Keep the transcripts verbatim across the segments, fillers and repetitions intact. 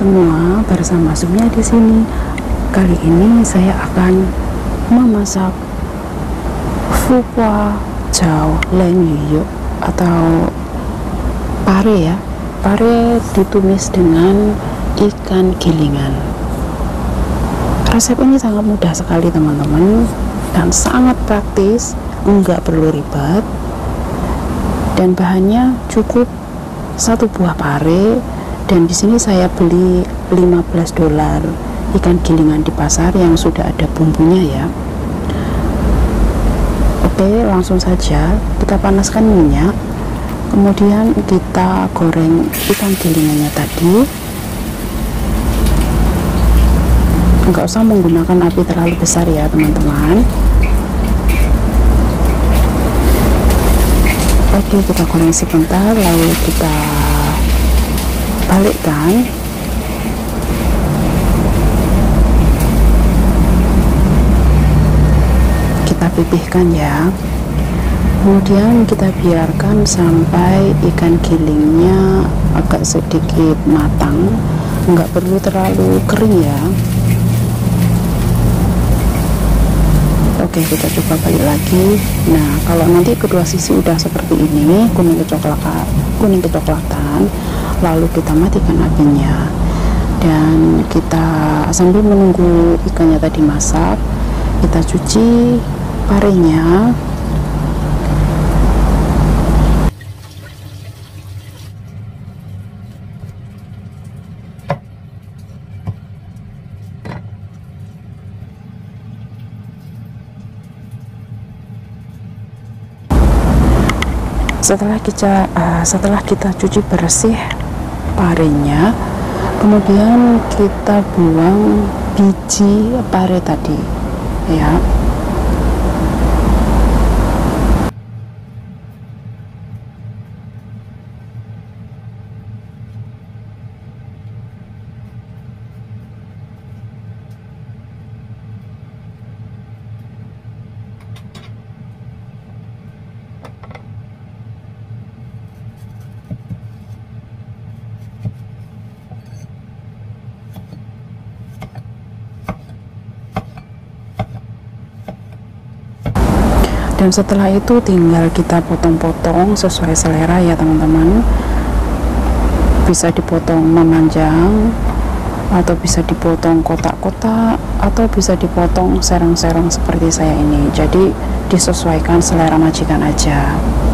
semua, bersama Sumia di sini. Kali ini saya akan memasak fukwa jao len yu atau pare ya. Pare ditumis dengan ikan gilingan. Resep ini sangat mudah sekali teman-teman dan sangat praktis, enggak perlu ribet. Dan bahannya cukup satu buah pare, dan di sini saya beli lima belas dolar ikan gilingan di pasar yang sudah ada bumbunya ya. Oke, langsung saja kita panaskan minyak, kemudian kita goreng ikan gilingannya tadi. Enggak usah menggunakan api terlalu besar ya teman-teman. Oke, kita goreng sebentar, lalu kita balikkan. Kita pipihkan ya. Kemudian kita biarkan sampai ikan gilingnya agak sedikit matang, nggak perlu terlalu kering ya. Oke, kita coba balik lagi. Nah, kalau nanti kedua sisi udah seperti ini, kuning kecoklatan, kuning kecoklatan, lalu kita matikan apinya dan kita sambil menunggu ikannya tadi masak, kita cuci parenya. Setelah kita uh, setelah kita cuci bersih parenya, kemudian kita buang biji pare tadi ya. Dan setelah itu tinggal kita potong-potong sesuai selera ya teman-teman. Bisa dipotong memanjang, atau bisa dipotong kotak-kotak, atau bisa dipotong serong-serong seperti saya ini. Jadi disesuaikan selera majikan aja.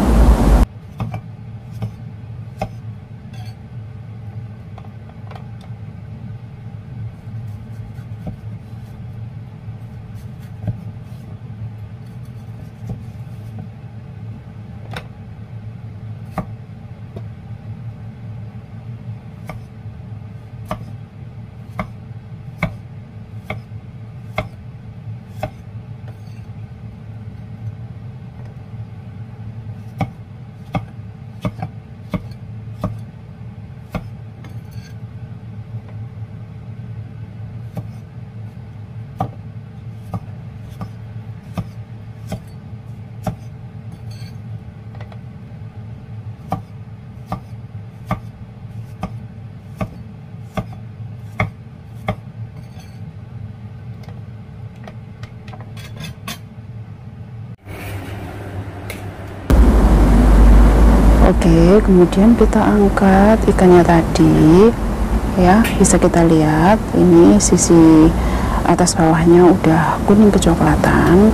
Oke, kemudian kita angkat ikannya tadi ya. Bisa kita lihat ini sisi atas bawahnya udah kuning kecoklatan.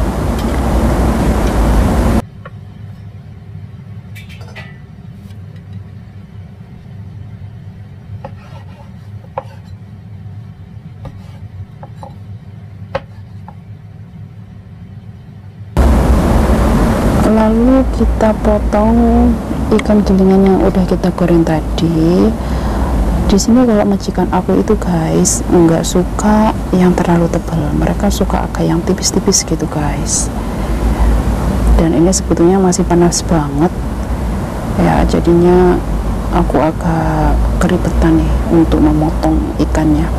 Lalu kita potong ikan gilingan yang udah kita goreng tadi. Di sini kalau majikan aku itu guys nggak suka yang terlalu tebal, mereka suka agak yang tipis-tipis gitu guys. Dan ini sebetulnya masih panas banget ya, jadinya aku agak keribetan nih untuk memotong ikannya.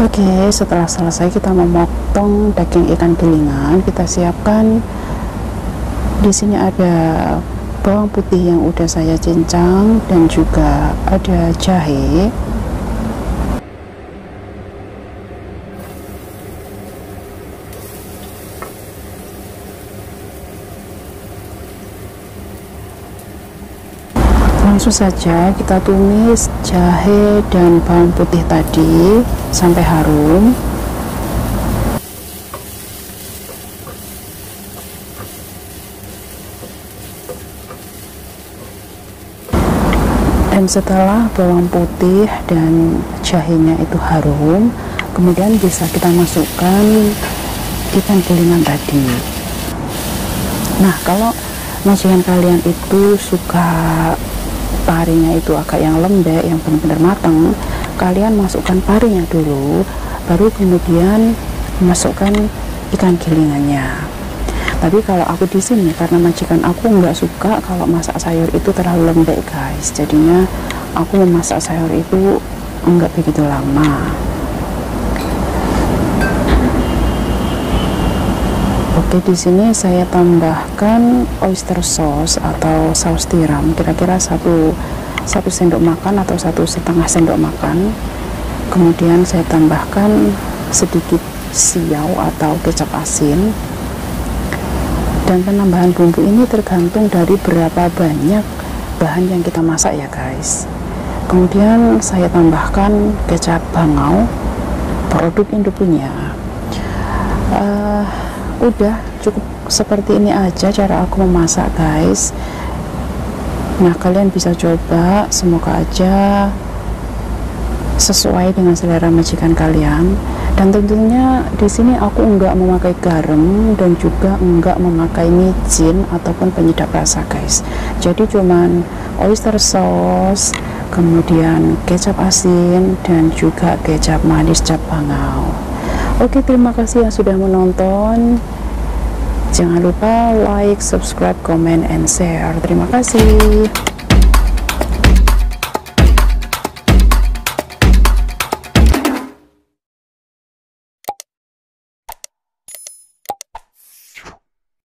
Oke, setelah selesai kita memotong daging ikan gilingan, kita siapkan. Di sini ada bawang putih yang udah saya cincang dan juga ada jahe. Langsung saja kita tumis jahe dan bawang putih tadi sampai harum. Dan setelah bawang putih dan jahenya itu harum, kemudian bisa kita masukkan ikan gilingan tadi. Nah, kalau majikan kalian itu suka parinya itu agak yang lembek, yang benar-benar matang, kalian masukkan parinya dulu, baru kemudian masukkan ikan gilingannya. Tapi kalau aku di sini, karena majikan aku nggak suka kalau masak sayur itu terlalu lembek guys, jadinya aku memasak sayur itu nggak begitu lama. Oke, di sini saya tambahkan oyster sauce atau saus tiram, kira-kira satu satu sendok makan atau satu setengah sendok makan. Kemudian saya tambahkan sedikit siau atau kecap asin. Dan penambahan bumbu ini tergantung dari berapa banyak bahan yang kita masak ya guys. Kemudian saya tambahkan kecap bangau, produk Indopunya. Uh, udah cukup seperti ini aja cara aku memasak guys. Nah, kalian bisa coba, semoga aja sesuai dengan selera majikan kalian. Dan tentunya di sini aku enggak memakai garam dan juga enggak memakai micin ataupun penyedap rasa guys. Jadi cuman oyster sauce, kemudian kecap asin dan juga kecap manis cap bangau. Oke, terima kasih yang sudah menonton. Jangan lupa like, subscribe, comment, and share. Terima kasih.